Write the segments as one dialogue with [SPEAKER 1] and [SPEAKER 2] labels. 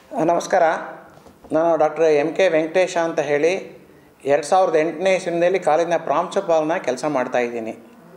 [SPEAKER 1] ನಮಸ್ಕಾರ. ನಾನು doctor M K Venkatesha ಅಂತ ಹೇಳಿ 2008ನೇ ಇಸ್ವಿನಲ್ಲಿ ಕಾಲೇಜಿನ ಪ್ರಾಂಶುಪಾಲನ ಕೆಲಸ ಮಾಡ್ತಾಯಿದ್ದೀನಿ.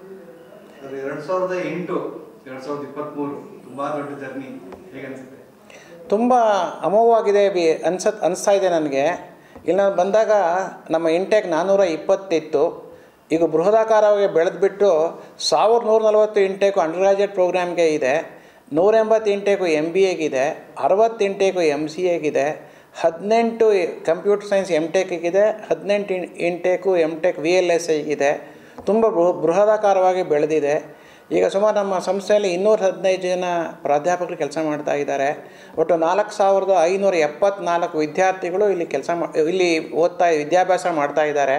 [SPEAKER 2] 2008 2023 ತುಂಬ ದೊಡ್ಡ ಜರ್ನಿ, ಹೇಗೆ ಅನಿಸುತ್ತೆ?
[SPEAKER 1] ತುಂಬ ಅಮೋಘವಾಗಿದೆ ಅನಿಸ್ತಾ ಇದೆ ನನಗೆ. ಇಲ್ಲಿ ಬಂದಾಗ ನಮ್ಮ ಇಂಟೇಕ್ 420 ಇತ್ತು. ಈಗ ಬೃಹದಾಕಾರವಾಗಿ ಬೆಳೆದ್ಬಿಟ್ಟು 1140 ಇಂಟೇಕು ಅಂಡರ್ ಗ್ರಾಜುಯೇಟ್ ಪ್ರೋಗ್ರಾಮ್ಗೆ ಇದೆ, 180 ಇಂಟೇಕು MBAಗಿದೆ, 60 ಇಂಟೇಕು MCAಗಿದೆ, 18 ಕಂಪ್ಯೂಟರ್ ಸೈನ್ಸ್ MTechಗಿದೆ, 18 ಇಂಟೇಕು MTech VLSIಗಿದೆ. ತುಂಬ ಬೃಹದಾಕಾರವಾಗಿ ಬೆಳೆದಿದೆ. ಈಗ ಸುಮಾರು ನಮ್ಮ ಸಂಸ್ಥೆಯಲ್ಲಿ 215 ಜನ ಪ್ರಾಧ್ಯಾಪಕರು ಕೆಲಸ ಮಾಡ್ತಾ ಇದ್ದಾರೆ. ಒಟ್ಟು 4574 ವಿದ್ಯಾರ್ಥಿಗಳು ಇಲ್ಲಿ ವಿದ್ಯಾಭ್ಯಾಸ ಮಾಡ್ತಾ ಇದ್ದಾರೆ.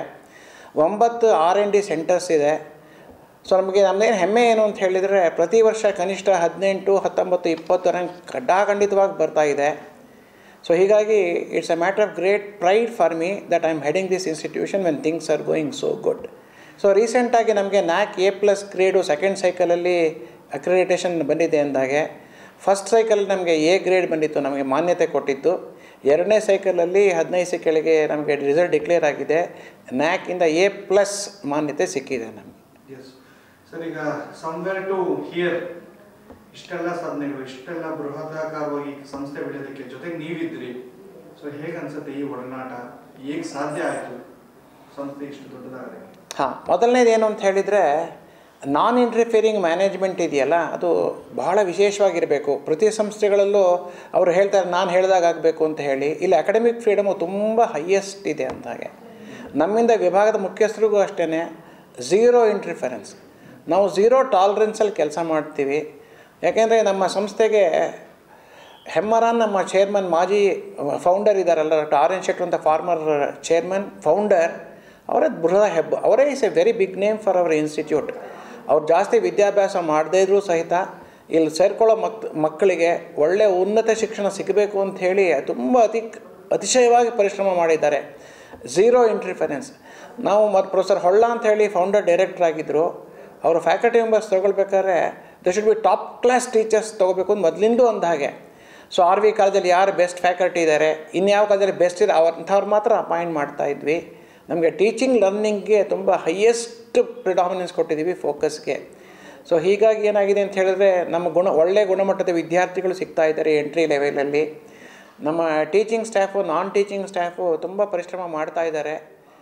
[SPEAKER 1] 9 R&D ಸೆಂಟರ್ಸ್ ಇದೆ. ಸೊ ನಮ್ಮದೇನು ಹೆಮ್ಮೆ ಏನು ಅಂತ ಹೇಳಿದರೆ, ಪ್ರತಿ ವರ್ಷ ಕನಿಷ್ಠ 18, 19, 20 ರ್ಯಾಂಕ್ ಖಂಡಿತವಾಗಿ ಬರ್ತಾ ಇದೆ. ಸೊ ಹೀಗಾಗಿ it's a matter of great pride for me that I am heading this institution when things are going so good. So ರೀಸೆಂಟಾಗಿ ನಮಗೆ NAAC A+ ಗ್ರೇಡು ಸೆಕೆಂಡ್ ಸೈಕಲಲ್ಲಿ ಅಕ್ರೆಡಿಟೇಷನ್ ಬಂದಿದೆ ಅಂದಾಗೆ, ಫಸ್ಟ್ ಸೈಕಲಲ್ಲಿ ನಮಗೆ A ಗ್ರೇಡ್ ಬಂದಿತ್ತು, ನಮಗೆ ಮಾನ್ಯತೆ ಕೊಟ್ಟಿತ್ತು. ಎರಡನೇ ಸೈಕಲಲ್ಲಿ 15 ಕೆಳಗೆ ನಮಗೆ ರಿಸಲ್ಟ್ ಡಿಕ್ಲೇರ್ ಆಗಿದೆ. NAAC ಇಂದ A+ ಮಾನ್ಯತೆ ಸಿಕ್ಕಿದೆ ನಮಗೆ.
[SPEAKER 2] ಸರ್, ಈಗ ಸಮ್ವೇರ್ ಟು ಹಿಯರ್ ಇಷ್ಟೆಲ್ಲ ಸಾಧನೆಗಳು, ಇಷ್ಟೆಲ್ಲ ಬೃಹದಾಕಾರವಾಗಿ ಸಂಸ್ಥೆ ಬೆಳೆಯೋದಕ್ಕೆ ಜೊತೆಗೆ ನೀವಿದ್ರಿ. ಸೊ ಹೇಗೆ ಅನ್ಸುತ್ತೆ ಈ ಒಡನಾಟ? ಹೇಗೆ ಸಾಧ್ಯ ಆಯಿತು ಸಂಸ್ಥೆ ಇಷ್ಟು ದೊಡ್ಡದಾಗಲಿಕ್ಕೆ?
[SPEAKER 1] ಮೊದಲನೇದು ಏನು ಅಂತ ಹೇಳಿದರೆ, ನಾನ್ ಇಂಟರ್ಫಿಯರಿಂಗ್ ಮ್ಯಾನೇಜ್ಮೆಂಟ್ ಇದೆಯಲ್ಲ, ಅದು ಬಹಳ ವಿಶೇಷವಾಗಿರಬೇಕು. ಪ್ರತಿ ಸಂಸ್ಥೆಗಳಲ್ಲೂ ಅವರು ಹೇಳ್ತಾರೆ ನಾನು ಹೇಳಿದಾಗ ಆಗಬೇಕು ಅಂತ ಹೇಳಿ. ಇಲ್ಲಿ ಅಕಾಡೆಮಿಕ್ ಫ್ರೀಡಮು ತುಂಬ ಹೈಯೆಸ್ಟ್ ಇದೆ ಅಂದಾಗೆ. ನಮ್ಮಿಂದ ವಿಭಾಗದ ಮುಖ್ಯಸ್ಥರಿಗೂ ಅಷ್ಟೇ ಝೀರೋ ಇಂಟರ್ಫರೆನ್ಸ್, ನಾವು ಝೀರೋ ಟಾಲರೆನ್ಸಲ್ಲಿ ಕೆಲಸ ಮಾಡ್ತೀವಿ. ಯಾಕೆಂದರೆ ನಮ್ಮ ಸಂಸ್ಥೆಗೆ ಹೆಮ್ಮರಾನ್ ನಮ್ಮ ಚೇರ್ಮನ್, ಮಾಜಿ ಫೌಂಡರ್ ಇದ್ದಾರಲ್ಲ, ಡಾಕ್ಟರ್ R.N. ಶೆಟ್ಟರ್ ಅಂತ ಫಾರ್ಮರ್ ಚೇರ್ಮನ್, ಫೌಂಡರ್, ಅವರೇ ಬೃಹದ ಹೆಬ್ಬ, ಅವರೇ is a very big name for our institute. ಅವ್ರು ಜಾಸ್ತಿ ವಿದ್ಯಾಭ್ಯಾಸ ಮಾಡದೇ ಇದ್ದರೂ ಸಹಿತ ಇಲ್ಲಿ ಸೇರ್ಕೊಳ್ಳೋ ಮಕ್ಕಳಿಗೆ ಒಳ್ಳೆಯ ಉನ್ನತ ಶಿಕ್ಷಣ ಸಿಗಬೇಕು ಅಂತ ಹೇಳಿ ತುಂಬ ಅತಿಶಯವಾಗಿ ಪರಿಶ್ರಮ ಮಾಡಿದ್ದಾರೆ. Zero interference. ನಾವು ಪ್ರೊಫೆಸರ್ ಹೊಳ್ಳ ಅಂತ ಹೇಳಿ ಫೌಂಡರ್ ಡೈರೆಕ್ಟರ್ ಆಗಿದ್ದರು. ಅವರು ಫ್ಯಾಕಲ್ಟಿ ಮೆಂಬರ್ಸ್ ತೊಗೊಳ್ಬೇಕಾದ್ರೆ they should be top class teachers ತೊಗೋಬೇಕು ಅಂತ ಮೊದಲಿಂದು ಅಂದ ಹಾಗೆ. ಸೊ RV ಕಾಲೇಜಲ್ಲಿ ಯಾರು ಬೆಸ್ಟ್ ಫ್ಯಾಕಲ್ಟಿ ಇದ್ದಾರೆ, ಇನ್ಯಾವ ಕಾಲೇಜಲ್ಲಿ ಬೆಸ್ಟ್ ಇದೆ ಅಂಥವ್ರು ಮಾತ್ರ ಅಪಾಯಿಂಟ್ ಮಾಡ್ತಾಯಿದ್ವಿ. ನಮಗೆ ಟೀಚಿಂಗ್ ಲರ್ನಿಂಗ್ಗೆ ತುಂಬ ಹೈಯೆಸ್ಟ್ ಪ್ರಿಡಾಮಿನೆನ್ಸ್ ಕೊಟ್ಟಿದ್ದೀವಿ, ಫೋಕಸ್ಗೆ. ಸೊ ಹೀಗಾಗಿ ಏನಾಗಿದೆ ಅಂತ ಹೇಳಿದ್ರೆ, ನಮ್ಮ ಒಳ್ಳೆಯ ಗುಣಮಟ್ಟದ ವಿದ್ಯಾರ್ಥಿಗಳು ಸಿಗ್ತಾ ಇದ್ದಾರೆ ಎಂಟ್ರಿ ಲೆವೆಲಲ್ಲಿ. ನಮ್ಮ teaching staff, non teaching staff ತುಂಬ ಪರಿಶ್ರಮ ಮಾಡ್ತಾ ಇದ್ದಾರೆ.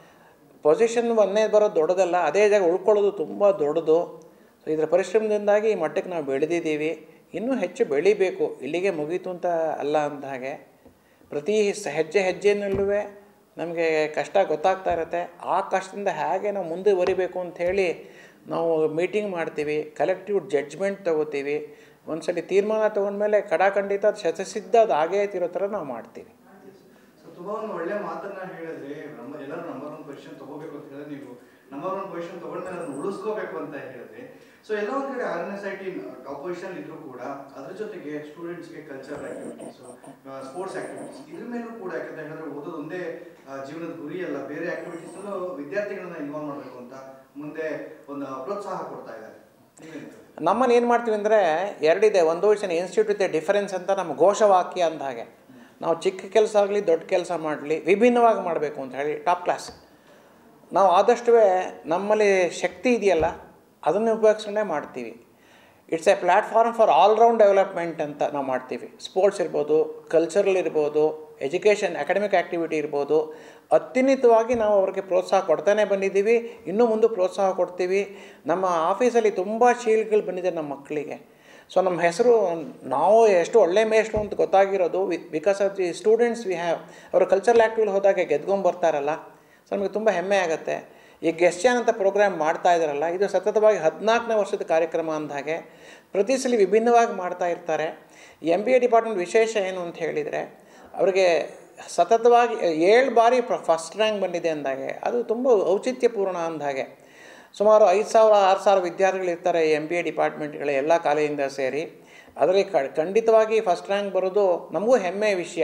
[SPEAKER 1] ಪೊಸಿಷನ್ ಒಂದೇ ಬರೋದು ದೊಡ್ಡದಲ್ಲ, ಅದೇ ಜಾಗ ಉಳ್ಕೊಳ್ಳೋದು ತುಂಬ ದೊಡ್ಡದು. ಸೊ ಇದರ ಪರಿಶ್ರಮದಿಂದಾಗಿ ಈ ಮಟ್ಟಕ್ಕೆ ನಾವು ಬೆಳೆದಿದ್ದೀವಿ. ಇನ್ನೂ ಹೆಚ್ಚು ಬೆಳಿಬೇಕು, ಇಲ್ಲಿಗೆ ಮುಗೀತು ಅಂತ ಅಲ್ಲ ಅಂದ ಹಾಗೆ. ಪ್ರತಿ ಹೆಜ್ಜೆಯಲ್ಲೂ ನಮಗೆ ಕಷ್ಟ ಗೊತ್ತಾಗ್ತಾ ಇರುತ್ತೆ. ಆ ಕಷ್ಟದಿಂದ ಹೇಗೆ ನಾವು ಮುಂದುವರಿಬೇಕು ಅಂಥೇಳಿ ನಾವು ಮೀಟಿಂಗ್ ಮಾಡ್ತೀವಿ, ಕಲೆಕ್ಟಿವ್ ಜಡ್ಜ್ಮೆಂಟ್ ತೊಗೋತೀವಿ. ಒಂದ್ಸಲಿ ತೀರ್ಮಾನ ತೊಗೊಂಡ್ಮೇಲೆ ಖಂಡಿತ ಅದು ಶತಸಿದ್ಧ ಅದು ಆಗೇ ಇರೋ ಥರ ನಾವು ಮಾಡ್ತೀವಿ.
[SPEAKER 2] ತುಂಬ ಒಂದು ಒಳ್ಳೆ ಮಾತನ್ನ ಹೇಳಿದ್ರೆ, ಎಲ್ಲರೂ ನಂಬರ್ 1 ಪೊಸಿಷನ್ ತಗೋಬೇಕು ಅಂತ ಹೇಳಿದ್ರೆ, ನೀವು ನಂಬರ್ 1 ಪೊಸಿಷನ್ ತಗೊಂಡ್ಮೇಲೆ ಅದನ್ನು ಉಳಿಸ್ಕೋಬೇಕು ಅಂತ ಹೇಳಿದ್ರೆ, ಸೊ ಎಲ್ಲ ಒಂದು ಕಡೆ RNSIT ಟಾಪ್ ಪೊಸಿಷನ್ ಇದ್ರೂ ಕೂಡ ಅದ್ರ ಜೊತೆಗೆ ಸ್ಟೂಡೆಂಟ್ಸ್ಗೆ ಕಲ್ಚರಲ್ ಆಕ್ಟಿವಿಟೀಸ್, ಸ್ಪೋರ್ಟ್ಸ್ ಆಕ್ಟಿವಿಟೀಸ್, ಇದ್ರ ಮೇಲೂ ಕೂಡ, ಯಾಕಂತ ಹೇಳಿದ್ರೆ ಓದೋದು ಒಂದೇ ಜೀವನದ ಗುರಿ ಅಲ್ಲ, ಬೇರೆ ಆಕ್ಟಿವಿಟೀಸ್ ಅಲ್ಲೂ ವಿದ್ಯಾರ್ಥಿಗಳನ್ನ ಇನ್ವಾಲ್ವ್ ಮಾಡಬೇಕು ಅಂತ ಮುಂದೆ ಒಂದು ಪ್ರೋತ್ಸಾಹ ಕೊಡ್ತಾ ಇದ್ದಾರೆ.
[SPEAKER 1] ನಮ್ಮಲ್ಲಿ ಏನು ಮಾಡ್ತೀವಿ ಅಂದರೆ, ಎರಡಿದೆ. ಒಂದು ಇನ್ಸ್ಟಿಟ್ಯೂಟ್ ಇದೆ ಡಿಫರೆನ್ಸ್ ಅಂತ ನಮ್ಮ ಘೋಷವಾಕ್ಯ ಅಂದ ಹಾಗೆ. ನಾವು ಚಿಕ್ಕ ಕೆಲಸ ಆಗಲಿ ದೊಡ್ಡ ಕೆಲಸ ಮಾಡಲಿ ವಿಭಿನ್ನವಾಗಿ ಮಾಡಬೇಕು ಅಂತ ಹೇಳಿ ಟಾಪ್ ಕ್ಲಾಸ್. ನಾವು ಆದಷ್ಟು ನಮ್ಮಲ್ಲಿ ಶಕ್ತಿ ಇದೆಯಲ್ಲ ಅದನ್ನು ಉಪಯೋಗಿಸ್ಕೊಂಡೇ ಮಾಡ್ತೀವಿ. It's a platform for all round development ಅಂತ ನಾವು ಮಾಡ್ತೀವಿ. ಸ್ಪೋರ್ಟ್ಸ್ ಇರ್ಬೋದು, ಕಲ್ಚರಲ್ ಇರ್ಬೋದು, ಎಜುಕೇಷನ್ ಅಕಾಡೆಮಿಕ್ ಆ್ಯಕ್ಟಿವಿಟಿ ಇರ್ಬೋದು, ಅತ್ಯುನ್ನತವಾಗಿ ನಾವು ಅವ್ರಿಗೆ ಪ್ರೋತ್ಸಾಹ ಕೊಡ್ತಾನೆ ಬಂದಿದ್ದೀವಿ. ಇನ್ನೂ ಮುಂದೆ ಪ್ರೋತ್ಸಾಹ ಕೊಡ್ತೀವಿ. ನಮ್ಮ ಆಫೀಸಲ್ಲಿ ತುಂಬ ಶೀಲ್ಡ್ಗಳು ಬಂದಿದೆ ನಮ್ಮ ಮಕ್ಕಳಿಗೆ. ಸೊ ನಮ್ಮ ಹೆಸರು, ನಾವು ಎಷ್ಟು ಒಳ್ಳೆ ಮೇಷ್ಟ್ರು ಅಂತ ಗೊತ್ತಾಗಿರೋದು because of the students we have. ಅವರು ಕಲ್ಚರಲ್ ಆ್ಯಕ್ಟಿವಿಟಿ ಹೋದಾಗ ಗೆದ್ಕೊಂಬರ್ತಾರಲ್ಲ, ಸೊ ನಮಗೆ ತುಂಬ ಹೆಮ್ಮೆ ಆಗುತ್ತೆ. ಈ ಗೆಸ್ಟ್ಯಾನ್ ಅಂತ ಪ್ರೋಗ್ರಾಮ್ ಮಾಡ್ತಾ ಇದ್ದಾರಲ್ಲ, ಇದು ಸತತವಾಗಿ 14ನೇ ವರ್ಷದ ಕಾರ್ಯಕ್ರಮ ಅಂದ ಹಾಗೆ ಪ್ರತಿ ಸಲ ವಿಭಿನ್ನವಾಗಿ ಮಾಡ್ತಾ ಇರ್ತಾರೆ. MBA ಡಿಪಾರ್ಟ್ಮೆಂಟ್ ವಿಶೇಷ ಏನು ಅಂತ ಹೇಳಿದರೆ, ಅವರಿಗೆ ಸತತವಾಗಿ 7 ಬಾರಿ ಫಸ್ಟ್ ರ್ಯಾಂಕ್ ಬಂದಿದೆ ಅಂದಾಗೆ ಅದು ತುಂಬ ಔಚಿತ್ಯಪೂರ್ಣ ಅಂದಾಗೆ. ಸುಮಾರು 5,000-6,000 ವಿದ್ಯಾರ್ಥಿಗಳಿರ್ತಾರೆ MBA ಡಿಪಾರ್ಟ್ಮೆಂಟ್ಗಳ ಎಲ್ಲ ಕಾಲೇಜಿಂದ ಸೇರಿ. ಅದರಲ್ಲಿ ಖಂಡಿತವಾಗಿ ಫಸ್ಟ್ ರ್ಯಾಂಕ್ ಬರೋದು ನಮಗೂ ಹೆಮ್ಮೆಯ ವಿಷಯ.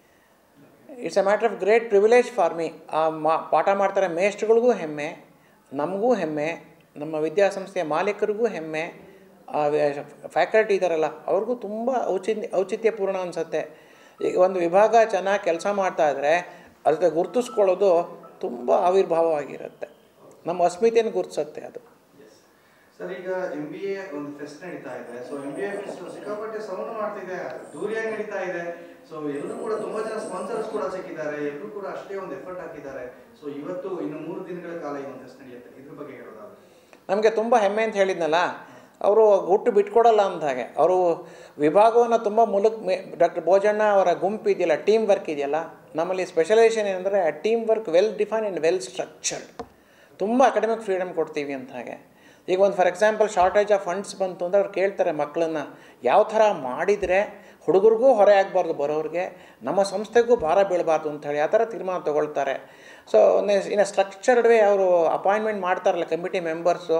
[SPEAKER 1] It's a matter of great privilege for me. ಪಾಠ ಮಾಡ್ತಾರೆ ಮೇಷ್ಟ್ರುಗಳಿಗೂ ಹೆಮ್ಮೆ, ನಮಗೂ ಹೆಮ್ಮೆ, ನಮ್ಮ ವಿದ್ಯಾಸಂಸ್ಥೆಯ ಮಾಲೀಕರಿಗೂ ಹೆಮ್ಮೆ, ಫ್ಯಾಕಲ್ಟಿ ಇದ್ದಾರಲ್ಲ ಅವ್ರಿಗೂ ತುಂಬ ಔಚಿತ್ಯಪೂರ್ಣ ಅನಿಸುತ್ತೆ. ಈಗ ಒಂದು ವಿಭಾಗ ಚೆನ್ನಾಗಿ ಕೆಲಸ ಮಾಡ್ತಾ ಇದ್ದರೆ ಅದಕ್ಕೆ ಗುರುತಿಸ್ಕೊಳ್ಳೋದು ತುಂಬ ಆವಿರ್ಭಾವವಾಗಿರುತ್ತೆ, ನಮ್ಮ ಅಸ್ಮಿತೆಯನ್ನು ಗುರುತಿಸುತ್ತೆ ಅದು.
[SPEAKER 2] ಸರ್, ಈಗ MBA ಒಂದು ಫೆಸ್ಟ್ ನಡೀತಾ ಇದೆ. ಸೊ MBA ಫೆಸ್ಟ್ ಸಿಕ್ಕಾಪಟ್ಟೆ ಸೌಂಡ್ ಮಾಡ್ತಿದೆ, ದೂರಿಯಾಗಿ ನಡೀತಾ ಇದೆ. ಸೊ ಎಲ್ಲರೂ ಕೂಡ ತುಂಬಾ ಜನ ಸ್ಪಾನ್ಸರ್ಸ್ ಕೂಡ ಸಿಕ್ಕಿದ್ದಾರೆ, ಎಲ್ಲರೂ ಕೂಡ ಅಷ್ಟೇ ಒಂದು ಎಫರ್ಟ್ ಹಾಕಿದ್ದಾರೆ. ಸೊ ಇವತ್ತು ಇನ್ನು 3 ದಿನಗಳ ಕಾಲ ಈ ಒಂದು ಫೆಸ್ಟ್ ನಡೆಯುತ್ತೆ, ಇದ್ರ ಬಗ್ಗೆ ಹೇಳೋದಾದ್ರೆ
[SPEAKER 1] ನಮಗೆ ತುಂಬ ಹೆಮ್ಮೆ ಅಂತ ಹೇಳಿದ್ನಲ್ಲ, ಅವರು ಗುಟ್ಟು ಬಿಟ್ಕೊಡಲ್ಲ ಅಂದ ಹಾಗೆ ಅವರು ವಿಭಾಗವನ್ನು ತುಂಬ ಡಾಕ್ಟರ್ ಭೋಜಣ್ಣ ಅವರ ಗುಂಪು ಇದೆಯಲ್ಲ, ಟೀಮ್ ವರ್ಕ್ ಇದೆಯಲ್ಲ, ನಮ್ಮಲ್ಲಿ ಸ್ಪೆಷಲೈಸೇಷನ್ ಏನಂದರೆ team work well define and well structured, ತುಂಬ ಅಕಾಡೆಮಿಕ್ ಫ್ರೀಡಮ್ ಕೊಡ್ತೀವಿ ಅಂತ ಹಾಗೆ. ಈಗ ಒಂದು for example shortage of funds ಬಂತು ಅಂದರೆ ಅವ್ರು ಕೇಳ್ತಾರೆ ಮಕ್ಕಳನ್ನು ಯಾವ ಥರ ಮಾಡಿದರೆ ಹುಡುಗರಿಗೂ ಹೊರೆ ಆಗಬಾರ್ದು, ಬರೋರಿಗೆ ನಮ್ಮ ಸಂಸ್ಥೆಗೂ ಭಾರ ಬೀಳಬಾರ್ದು ಅಂಥೇಳಿ ಆ ಥರ ತೀರ್ಮಾನ ತೊಗೊಳ್ತಾರೆ. ಸೊ ಇನ್ನು ಸ್ಟ್ರಕ್ಚರ್ಡ್ ವೇ ಅವರು ಅಪಾಯಿಂಟ್ಮೆಂಟ್ ಮಾಡ್ತಾರಲ್ಲ ಕಮಿಟಿ ಮೆಂಬರ್ಸು,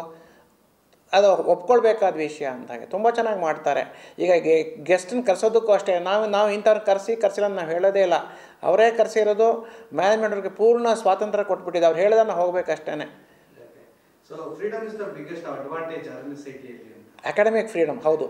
[SPEAKER 1] ಅದು ಒಪ್ಕೊಳ್ಬೇಕಾದ ವಿಷಯ ಅಂತಾಗೆ ತುಂಬ ಚೆನ್ನಾಗಿ ಮಾಡ್ತಾರೆ. ಈಗ ಗೆಸ್ಟನ್ನು ಕರೆಸೋದಕ್ಕೂ ಅಷ್ಟೇ, ನಾವು ಇಂಥವ್ರು ಕರೆಸಿಲ್ಲ ನಾವು ಹೇಳೋದೇ ಇಲ್ಲ, ಅವರೇ ಕರೆಸಿರೋದು. ಮ್ಯಾನೇಜ್ಮೆಂಟ್ರಿಗೆ ಪೂರ್ಣ ಸ್ವಾತಂತ್ರ್ಯ ಕೊಟ್ಬಿಟ್ಟಿದ್ದು, ಅವ್ರು ಹೇಳಿದ್ರೆ ಹೋಗ್ಬೇಕಷ್ಟೇ.
[SPEAKER 2] So freedom is the biggest advantage RNSIT-ಯಲ್ಲಿ ಅಂತ.
[SPEAKER 1] ಅಕಾಡೆಮಿಕ್ ಫ್ರೀಡಮ್, ಹೌದು.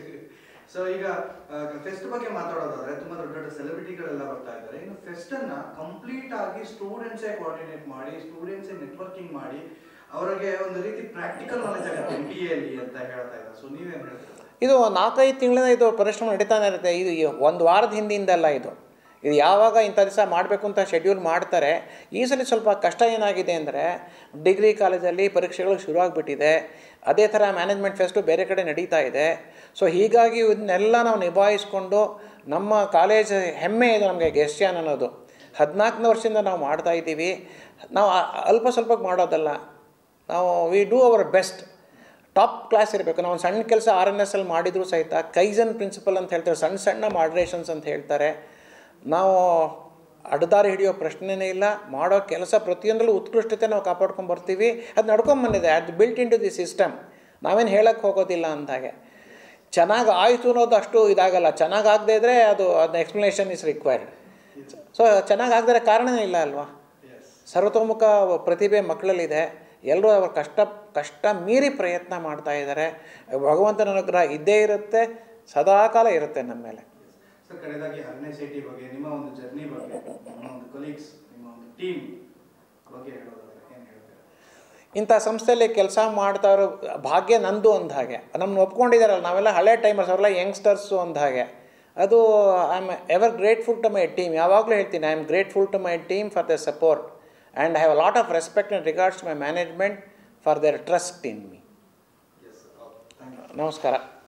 [SPEAKER 2] ಸೊ ಈಗ ಫೆಸ್ಟ್ ಬಗ್ಗೆ ಮಾತಾಡೋದಾದ್ರೆ ತುಂಬಾ ದೊಡ್ಡ ದೊಡ್ಡ ಸೆಲೆಬ್ರಿಟಿಗಳೆಲ್ಲ ಬರ್ತಾ ಇದ್ದಾರೆ. ಇನ್ನು ಫೆಸ್ಟ್ ಅನ್ನ ಕಂಪ್ಲೀಟ್ ಆಗಿ ಸ್ಟೂಡೆಂಟ್ಸೇ ಕೋಆರ್ಡಿನೇಟ್ ಮಾಡಿ, ಸ್ಟೂಡೆಂಟ್ಸೇ ನೆಟ್ವರ್ಕಿಂಗ್ ಮಾಡಿ, ಅವರಿಗೆ ಒಂದು ರೀತಿ ಪ್ರಾಕ್ಟಿಕಲ್ ನಾಲೆಜ್ ಆಗುತ್ತೆ MBA-ಯಲ್ಲಿ ಅಂತ ಹೇಳ್ತಾ ಇದ್ದಾರೆ. ಸೊ ನೀವೇನು ಹೇಳ್ತೀರಾ?
[SPEAKER 1] ಇದು 4-5 ತಿಂಗಳಿಂದ ಇದು ಪರಿಶ್ರಮ ನಡೀತಾನೆ ಇರುತ್ತೆ. ಇದು ಒಂದು ವಾರದ ಹಿಂದಿಂದಲ್ಲ, ಇದು ಯಾವಾಗ ಇಂಥ ದಿವಸ ಮಾಡಬೇಕು ಅಂತ ಶೆಡ್ಯೂಲ್ ಮಾಡ್ತಾರೆ. ಈ ಸಲ ಸ್ವಲ್ಪ ಕಷ್ಟ ಏನಾಗಿದೆ ಅಂದರೆ ಡಿಗ್ರಿ ಕಾಲೇಜಲ್ಲಿ ಪರೀಕ್ಷೆಗಳು ಶುರುವಾಗ್ಬಿಟ್ಟಿದೆ, ಅದೇ ಥರ ಮ್ಯಾನೇಜ್ಮೆಂಟ್ ಫೆಸ್ಟು ಬೇರೆ ಕಡೆ ನಡೀತಾ ಇದೆ. ಸೊ ಹೀಗಾಗಿ ಇದನ್ನೆಲ್ಲ ನಾವು ನಿಭಾಯಿಸ್ಕೊಂಡು ನಮ್ಮ ಕಾಲೇಜ್ ಹೆಮ್ಮೆ ಇದೆ ನಮಗೆ ಗೆಸ್ಟ್ಯಾನ್ ಅನ್ನೋದು. 14ನೇ ವರ್ಷದಿಂದ ನಾವು ಮಾಡ್ತಾಯಿದ್ದೀವಿ. ನಾವು ಅಲ್ಪ ಸ್ವಲ್ಪ ಮಾಡೋದಲ್ಲ, ನಾವು we do our best, top class ಇರಬೇಕು. ನಾವು ಒಂದು ಸಣ್ಣ ಕೆಲಸ RNSL ಮಾಡಿದರೂ ಸಹಿತ ಕೈಜನ್ ಪ್ರಿನ್ಸಿಪಲ್ ಅಂತ ಹೇಳ್ತಾರೆ, ಸಣ್ಣ ಸಣ್ಣ ಮಾಡ್ರೇಷನ್ಸ್ ಅಂತ ಹೇಳ್ತಾರೆ. ನಾವು ಅಡ್ಡದಾರಿ ಹಿಡಿಯೋ ಪ್ರಶ್ನೆನೇ ಇಲ್ಲ, ಮಾಡೋ ಕೆಲಸ ಪ್ರತಿಯೊಂದರಲ್ಲೂ ಉತ್ಕೃಷ್ಟತೆ ನಾವು ಕಾಪಾಡ್ಕೊಂಡು ಬರ್ತೀವಿ. ಅದು ನಡ್ಕೊಂಬಂದಿದೆ, ಅದು built into the system. ನಾವೇನು ಹೇಳೋಕ್ಕೆ ಹೋಗೋದಿಲ್ಲ ಅಂದಾಗೆ. ಚೆನ್ನಾಗಿ ಆಯಿತು ಅನ್ನೋದು ಅಷ್ಟು ಇದಾಗಲ್ಲ, ಚೆನ್ನಾಗಾಗದೇ ಇದ್ದರೆ ಅದನ್ನ ಎಕ್ಸ್ಪ್ಲನೇಷನ್ ಇಸ್ ರಿಕ್ವೈರ್ಡ್. ಸೊ ಚೆನ್ನಾಗಾಗದೇ ಕಾರಣನೇ ಇಲ್ಲ ಅಲ್ವಾ. ಸರ್ವತೋಮುಖ ಪ್ರತಿಭೆ ಮಕ್ಕಳಲ್ಲಿದೆ, ಎಲ್ಲರೂ ಅವ್ರ ಕಷ್ಟ ಮೀರಿ ಪ್ರಯತ್ನ ಮಾಡ್ತಾ ಇದ್ದಾರೆ. ಭಗವಂತನ ಅನುಗ್ರಹ ಇದ್ದೇ ಇರುತ್ತೆ, ಸದಾಕಾಲ ಇರುತ್ತೆ ನಮ್ಮ ಮೇಲೆ.
[SPEAKER 2] ಸರ್, ಕಡೆದಾಗಿ RNSIT ಬಗ್ಗೆ, ನಿಮ್ಮ ಒಂದು ಜರ್ನಿ ಬಗ್ಗೆ, ನಿಮ್ಮ ಒಂದು ಕೊಲೀಗ್ಸ್, ನಿಮ್ಮ ಒಂದು ಟೀಮ್ ಬಗ್ಗೆ ಹೇಳೋದಾದ್ರೆ ಏನು ಹೇಳ್ತೀರಾ?
[SPEAKER 1] ಇಂಥ ಸಂಸ್ಥೆಯಲ್ಲಿ ಕೆಲಸ ಮಾಡ್ತಾ ಇರೋ ಭಾಗ್ಯ ನಂದು ಅಂದ ಹಾಗೆ. ನಮ್ಮನ್ನು ಒಪ್ಕೊಂಡಿದ್ದಾರಲ್ಲ, ನಾವೆಲ್ಲ ಹಳೆ ಟೈಮರ್ಸ್, ಅವರೆಲ್ಲ ಯಂಗ್ಸ್ಟರ್ಸು ಅಂದ ಹಾಗೆ. ಅದು I am ever grateful to my team. ಯಾವಾಗಲೂ ಹೇಳ್ತೀನಿ, I am grateful to my team for the support and I have a lot of respect and regards to my management for their trust in me. ನಮಸ್ಕಾರ.